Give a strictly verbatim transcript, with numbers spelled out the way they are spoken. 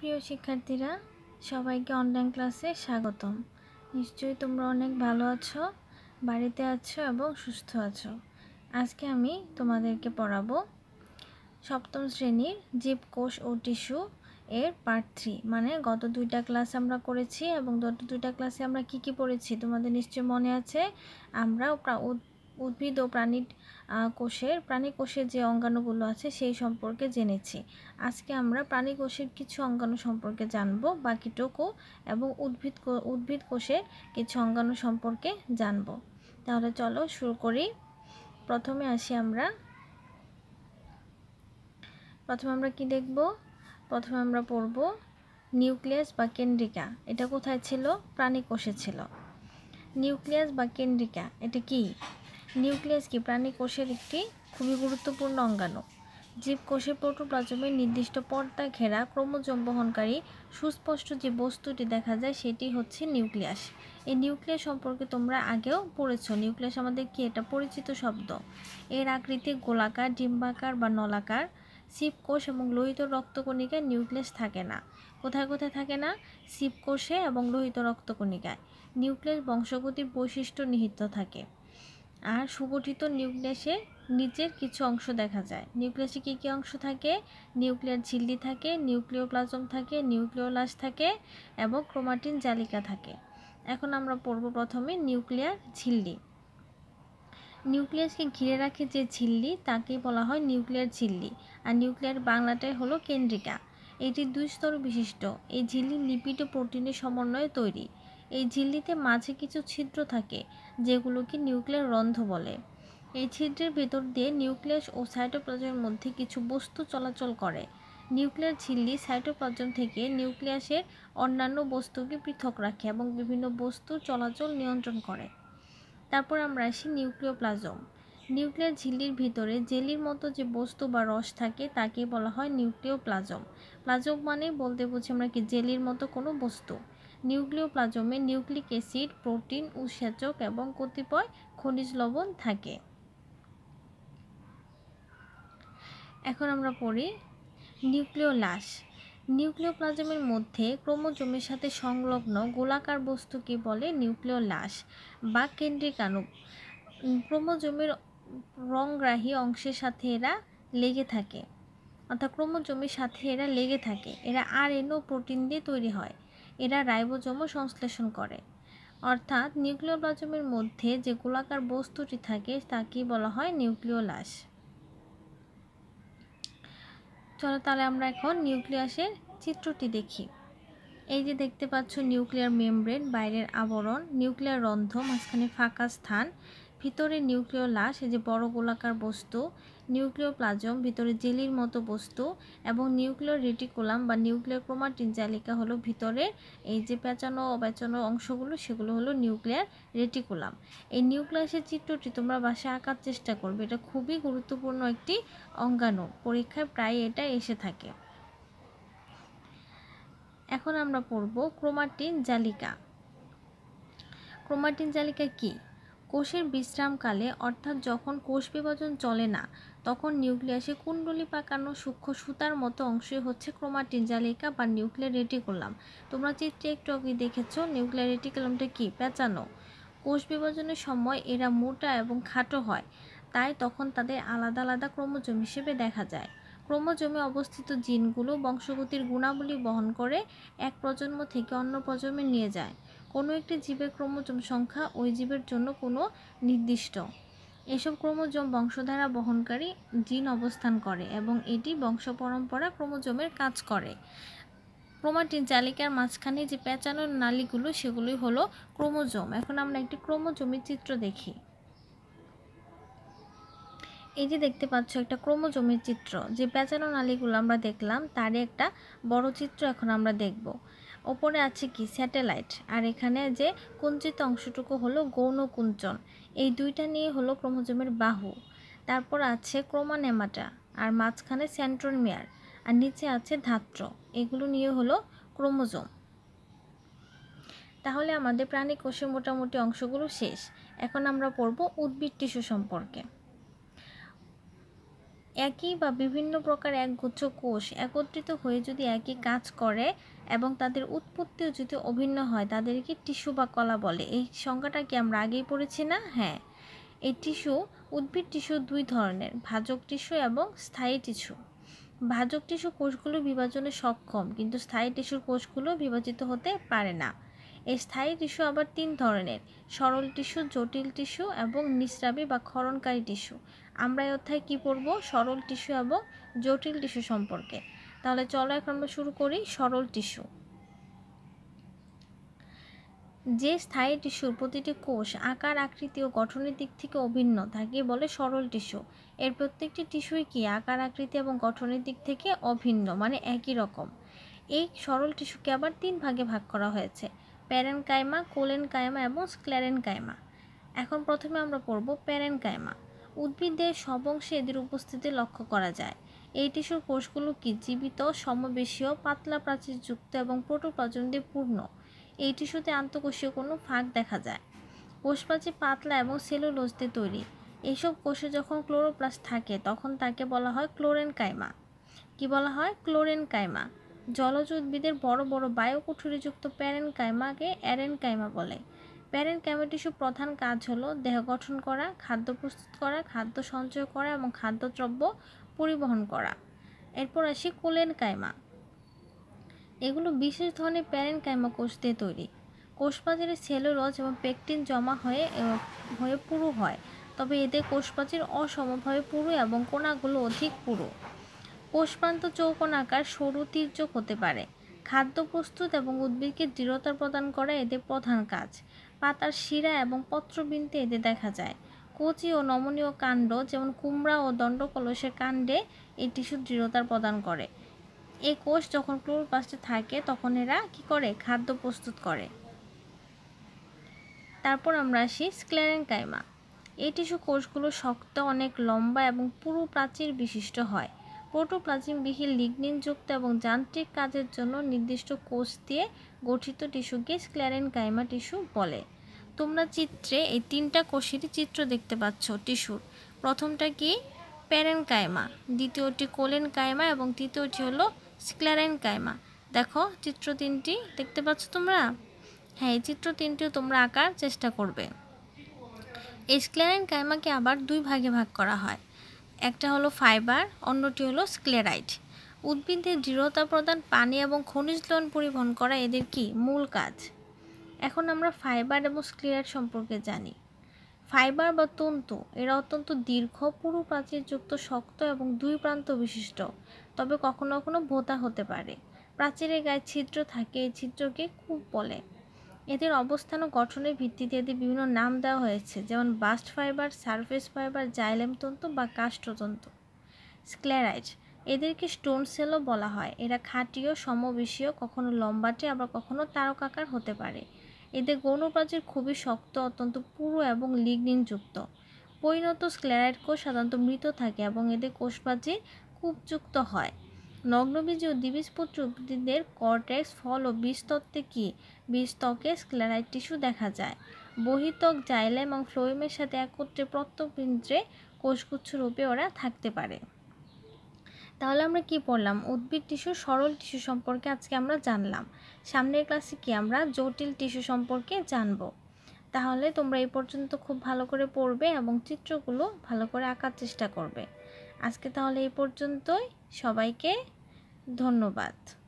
প্রিয় শিক্ষার্থীরা, সবাইকে অনলাইন ক্লাসে স্বাগতম। নিশ্চয়ই তোমরা অনেক ভালো আছো, বাড়িতে আছো এবং সুস্থ আছো। আজকে আমি তোমাদেরকে পড়াবো সপ্তম শ্রেণীর জীবকোষ ও টিস্যু এর পার্ট থ্রি। মানে গত দুইটা ক্লাস আমরা করেছি এবং গত দুইটা ক্লাসে আমরা কি কি পড়েছি তোমাদের নিশ্চয়ই মনে আছে। আমরা উদ্ভিদ ও প্রাণী কোষের প্রাণী কোষের যে অঙ্গাণুগুলো আছে সেই সম্পর্কে জেনেছি। আজকে আমরা প্রাণী কোষের কিছু অঙ্গাণু সম্পর্কে জানব, বাকিটুকু এবং উদ্ভিদ উদ্ভিদ কোষের কিছু অঙ্গাণু সম্পর্কে জানব। তাহলে চলো শুরু করি। প্রথমে আসি আমরা প্রথমে আমরা কি দেখব? প্রথমে আমরা পড়ব নিউক্লিয়াস বা কেন্দ্রিকা। এটা কোথায় ছিল? প্রাণী কোষে ছিল। নিউক্লিয়াস বা কেন্দ্রিকা এটা কি? নিউক্লিয়াস কি? প্রাণী কোষের একটি খুবই গুরুত্বপূর্ণ অঙ্গাণু। জীবকোষের প্রোটোপ্লাজমের নির্দিষ্ট পর্দা ঘেরা ক্রোমোজোম বহনকারী সুস্পষ্ট যে বস্তুটি দেখা যায় সেটি হচ্ছে নিউক্লিয়াস। এই নিউক্লিয়াস সম্পর্কে তোমরা আগেও পড়েছো। নিউক্লিয়াস আমাদের কি? এটা পরিচিত শব্দ। এর আকৃতি গোলাকার, ডিম্বাকার বা নলাকার। শিবকোষ এবং লোহিত রক্তকণিকায় নিউক্লিয়াস থাকে না। কোথায় কোথায় থাকে না? শিবকোষে এবং লোহিত রক্তকণিকায়। নিউক্লিয়াস বংশগতির বৈশিষ্ট্য নিহিত থাকে। আর সুগঠিত নিউক্লিয়াসের নিচের কিছু অংশ দেখা যায়। নিউক্লিয়াসে কী কী অংশ থাকে? নিউক্লিয়ার ঝিল্লি থাকে, নিউক্লিওপ্লাজম থাকে, নিউক্লিওলাস থাকে এবং ক্রোমাটিন জালিকা থাকে। এখন আমরা পড়ব প্রথমে নিউক্লিয়ার ঝিল্লি। নিউক্লিয়াসকে ঘিরে রাখে যে ঝিল্লি তাকেই বলা হয় নিউক্লিয়ার ঝিল্লি। আর নিউক্লিয়ার বাংলাটাই হলো কেন্দ্রিকা। এটি দুই স্তর বিশিষ্ট। এই ঝিল্লি লিপিড ও প্রোটিনের সমন্বয়ে তৈরি। এই ঝিল্লিতে মাঝে কিছু ছিদ্র থাকে যেগুলোকে নিউক্লিয়ার রন্ধ্র বলে। এই ছিদ্রের ভেতর দিয়ে নিউক্লিয়াস ও সাইটোপ্লাজমের মধ্যে কিছু বস্তু চলাচল করে। নিউক্লিয়ার ঝিল্লি সাইটোপ্লাজম থেকে নিউক্লিয়াসের অন্যান্য বস্তুকে পৃথক রাখে এবং বিভিন্ন বস্তুর চলাচল নিয়ন্ত্রণ করে। তারপর আমরা আসি নিউক্লিওপ্লাজম। নিউক্লিয়ার ঝিল্লির ভিতরে জেলির মতো যে বস্তু বা রস থাকে তাকে বলা হয় নিউক্লিওপ্লাজম। প্লাজম মানে বলতে বুঝি আমরা কি? জেলির মতো কোনো বস্তু। নিউক্লিওপ্লাজমে নিউক্লিক অ্যাসিড, প্রোটিন, উৎসেচক এবং কতিপয় খনিজ লবণ থাকে। এখন আমরা পড়ি নিউক্লিওলাস। নিউক্লিওপ্লাজমের মধ্যে ক্রোমোজোমের সাথে সংলগ্ন গোলাকার বস্তুকে বলে নিউক্লিওলাস বা কেন্দ্রিকাণু। ক্রোমোজোমের রংগ্রাহী অংশের সাথে এরা লেগে থাকে, অর্থাৎ ক্রোমোজোমের সাথে এরা লেগে থাকে। এরা আরএনএ ও প্রোটিন দিয়ে তৈরি হয়। এরা রাইবোজোমও সংশ্লেষণ করে। অর্থাৎ নিউক্লিওপ্লাজমের মধ্যে যে গোলাকার বস্তুটি থাকে তাকে বলা হয় নিউক্লিওলাস। চলো তাহলে আমরা এখন নিউক্লিয়াসের চিত্রটি দেখি। এই যে দেখতে পাচ্ছ নিউক্লিয়ার মেমব্রেন, বাইরের আবরণ, নিউক্লিয়ার রন্ধ্র, মাঝখানে ফাঁকা স্থান, ভিতরে নিউক্লিওলাস এই যে বড় গোলাকার বস্তু, নিউক্লিওপ্লাজম ভিতরে জেলির মতো বস্তু এবং নিউক্লিয়ার রেটিকুলাম বা নিউক্লিয়ার ক্রোমাটিন জালিকা হলো ভিতরে এই যে পেঁচানো অপেঁচানো অংশগুলো, সেগুলো হলো নিউক্লিয়ার রেটিকুলাম। এই নিউক্লিয়াসের চিত্রটি তোমরা বাসায় আঁকার চেষ্টা করবে। এটা খুবই গুরুত্বপূর্ণ একটি অঙ্গাণু, পরীক্ষায় প্রায় এটা এসে থাকে। এখন আমরা পড়ব ক্রোমাটিন জালিকা। ক্রোমাটিন জালিকা কি? কোষের বিশ্রামকালে, অর্থাৎ যখন কোষ বিভাজন চলে না, তখন নিউক্লিয়াসে কুণ্ডলী পাকানো সূক্ষ্ম সুতার মতো অংশই হচ্ছে ক্রোমাটিন জালিকা বা নিউক্লিয়ার রেটিকুলাম। তোমরা চিত্রে একটু আগে দেখেছো নিউক্লিয়ার রেটিকুলামটা কি? পেঁচানো। কোষ বিভাজনের সময় এরা মোটা এবং খাটো হয়, তাই তখন তাদের আলাদা আলাদা ক্রোমোজোম হিসেবে দেখা যায়। ক্রোমোজোমে অবস্থিত জিনগুলো বংশগতির গুণাবলী বহন করে এক প্রজন্ম থেকে অন্য প্রজন্মে নিয়ে যায়। কোনো একটি জীবের ক্রোমোজোম সংখ্যা ওই জীবের জন্য কোনো নির্দিষ্ট। এসব ক্রোমোজোম বংশধারা বহনকারী জিন অবস্থান করে এবং এটি বংশ পরম্পরা ক্রোমোজোমের কাজ করে। ক্রোমাটিন জালিকার মাঝখানে যে পেঁচানো নালীগুলো সেগুলোই হলো ক্রোমোজোম। এখন আমরা একটি ক্রোমোজোমের চিত্র দেখি। এই যে দেখতে পাচ্ছ একটা ক্রোমোজোমের চিত্র। যে পেঁচানো নালীগুলো আমরা দেখলাম তারই একটা বড় চিত্র এখন আমরা দেখব। ওপরে আছে কি? স্যাটেলাইট। আর এখানে যে কুঞ্চিত অংশটুকু হলো গৌণ কুঞ্চন। এই দুইটা নিয়ে হলো ক্রোমোজোমের বাহু। তারপর আছে ক্রোমানেমাটা, আর মাঝখানে সেন্ট্রোমিয়ার, আর নিচে আছে ধাত্র। এগুলো নিয়ে হলো ক্রোমোজোম। তাহলে আমাদের প্রাণী কোষের মোটামুটি অংশগুলো শেষ। এখন আমরা পড়ব উদ্ভিদ টিস্যু সম্পর্কে। একই বা বিভিন্ন প্রকার একগুচ্ছ কোষ একত্রিত হয়ে যদি একই কাজ করে এবং তাদের উৎপত্তিও যদি অভিন্ন হয় তাদেরকে টিস্যু বা কলা বলে। এই সংজ্ঞাটা কি আমরা আগেই পড়েছি না? হ্যাঁ। এই টিস্যু, উদ্ভিদ টিস্যু দুই ধরনের, ভাজক টিস্যু এবং স্থায়ী টিস্যু। ভাজক টিস্যু কোষগুলো বিভাজনে সক্ষম, কিন্তু স্থায়ী টিস্যুর কোষগুলো বিভাজিত হতে পারে না। এই স্থায়ী টিস্যু আবার তিন ধরনের, সরল টিস্যু, জটিল টিস্যু এবং নিঃস্রাবী বা ক্ষরণকারী টিস্যু। আমরা এই অধ্যায়ে কী পড়ব? সরল টিস্যু এবং জটিল টিস্যু সম্পর্কে। তাহলে চলো এখন আমরা শুরু করি সরল টিস্যু। যে স্থায়ী টিস্যুর প্রতিটি কোষ আকার, আকৃতি ও গঠনের দিক থেকে অভিন্ন তাকে বলে সরল টিস্যু। এর প্রত্যেকটি টিস্যুই কি আকার, আকৃতি এবং গঠনের দিক থেকে অভিন্ন, মানে একই রকম। এই সরল টিস্যুকে আবার তিন ভাগে ভাগ করা হয়েছে, প্যারেনকাইমা, কোলেনকাইমা এবং স্ক্লেরেনকাইমা। এখন প্রথমে আমরা পড়ব প্যারেনকাইমা। উদ্ভিদের সব অংশে এদের উপস্থিতি লক্ষ্য করা যায়। এই টিস্যুর কোষগুলো কি জীবিত, সমবেশীয়, পাতলা প্রাচীরযুক্ত এবং প্রোটোপ্লাজম দিয়ে পূর্ণ। এই টিস্যুতে আন্তঃকোষীয় কোনো ফাঁক দেখা যায়। কোষপ্রাচীর পাতলা এবং সেলুলোজ দিয়ে তৈরি। এইসব কোষে যখন ক্লোরোপ্লাস্ট থাকে তখন তাকে বলা হয় ক্লোরেনকাইমা। কি বলা হয়? ক্লোরেনকাইমা। জলজ উদ্ভিদের বড় বড় বায়ুকুঠুরিযুক্ত প্যারেনকাইমাকে অ্যারেনকাইমা বলে। প্যারেনকাইমা টিস্যুর প্রধান কাজ হলো দেহ গঠন করা, খাদ্য প্রস্তুত করা, খাদ্য সঞ্চয় করা এবং খাদ্যদ্রব্য পরিবহন করা। এরপর আসি কোলেনকাইমা। এগুলো বিশেষ ধরনের প্যারেনকাইমা কোষ দিয়ে তৈরি। কোষপ্রাচীরে সেলুলোজ এবং পেকটিন জমা হয়ে হয়ে পুরু হয়, তবে এদের কোষপ্রাচীর অসমভাবে পুরু এবং কোণাগুলো অধিক পুরু। কোষপ্রান্ত চৌকোনাকার, সরু, তির্যক হতে পারে। খাদ্য প্রস্তুত এবং উদ্ভিদকে দৃঢ়তা প্রদান করা এদের প্রধান কাজ। পাতার শিরা এবং পত্রবৃন্তে এদের দেখা যায়। কচি ও নমনীয় কাণ্ড, যেমন কুমড়া ও দণ্ডকলসের কাণ্ডে এই টিস্যু দৃঢ়তা প্রদান করে। এই কোষ যখন ক্লোরোপ্লাস্টে থাকে তখন এরা কি করে? খাদ্য প্রস্তুত করে। তারপর আমরা আসি স্ক্লেরেনকাইমা। এই টিস্যু কোষগুলো শক্ত, অনেক লম্বা এবং পুরু প্রাচীর বিশিষ্ট হয়। প্রোটোপ্লাজমবিহীন লিগনিনযুক্ত এবং যান্ত্রিক কাজের জন্য নির্দিষ্ট কোষ দিয়ে গঠিত টিস্যুকে স্ক্লেরেনকাইমা টিস্যু বলে। তোমরা চিত্রে এই তিনটা কোষেরই চিত্র দেখতে পাচ্ছ টিস্যুর। প্রথমটা কি? প্যারেনকাইমা, দ্বিতীয়টি কোলেনকাইমা এবং তৃতীয়টি হলো স্ক্লেরেনকাইমা। দেখো চিত্র তিনটি দেখতে পাচ্ছ তোমরা? হ্যাঁ, এই চিত্র তিনটিও তোমরা আঁকার চেষ্টা করবে। এই স্ক্লেরেনকাইমাকে আবার দুই ভাগে ভাগ করা হয়, একটা হলো ফাইবার, অন্যটি হলো স্ক্লেরাইড। উদ্ভিদের দৃঢ়তা প্রদান, পানি এবং খনিজ লবণ পরিবহন করা এদের কি মূল কাজ। এখন আমরা ফাইবার এবং স্ক্লেরাইড সম্পর্কে জানি। ফাইবার বা তন্তু, এরা অত্যন্ত দীর্ঘ, পুরু প্রাচীরযুক্ত, শক্ত এবং দুই প্রান্ত বিশিষ্ট, তবে কখনো কখনো ভোঁতা হতে পারে। প্রাচীরের গায়ে ছিদ্র থাকে, এই ছিদ্রকে কূপ বলে। এদের অবস্থান ও গঠনের ভিত্তিতে এদের বিভিন্ন নাম দেওয়া হয়েছে, যেমন bast fibre, surface fibre, xylem তন্তু বা কাষ্ঠতন্তু। স্ক্লেরাইড, এদেরকে স্টোন সেলও বলা হয়। এরা খাঁটিও, সমবেশীয়, কখনো লম্বাটে আবার কখনো তারকাকার হতে পারে। এদের গৌণপ্রাচীর খুবই শক্ত, অত্যন্ত পুরু এবং লিগনিনযুক্ত। পরিণত স্ক্লেরাইড কোষ সাধারণত মৃত থাকে এবং এদের কোষপ্রাচীর কূপযুক্ত হয়। নগ্নবীজী ও দ্বিবীজপত্রী উদ্ভিদের কর্টেক্স, ফল ও বীজতত্ত্বে কি বীজত্বকে স্ক্লেরাইড টিস্যু দেখা যায়। বহিত্বক, জাইলেম এবং ফ্লোয়েমের সাথে একত্রে প্রত্যবৃন্তে কোষগুচ্ছ রূপে ওরা থাকতে পারে। তাহলে আমরা কি পড়লাম? উদ্ভিদ টিস্যু, সরল টিস্যু সম্পর্কে আজকে আমরা জানলাম। সামনের ক্লাসে কি আমরা জটিল টিস্যু সম্পর্কে জানব। তাহলে তোমরা এই পর্যন্ত খুব ভালো করে পড়বে এবং চিত্রগুলো ভালো করে আঁকার চেষ্টা করবে। আজকে তাহলে এই পর্যন্তই। সবাইকে ধন্যবাদ।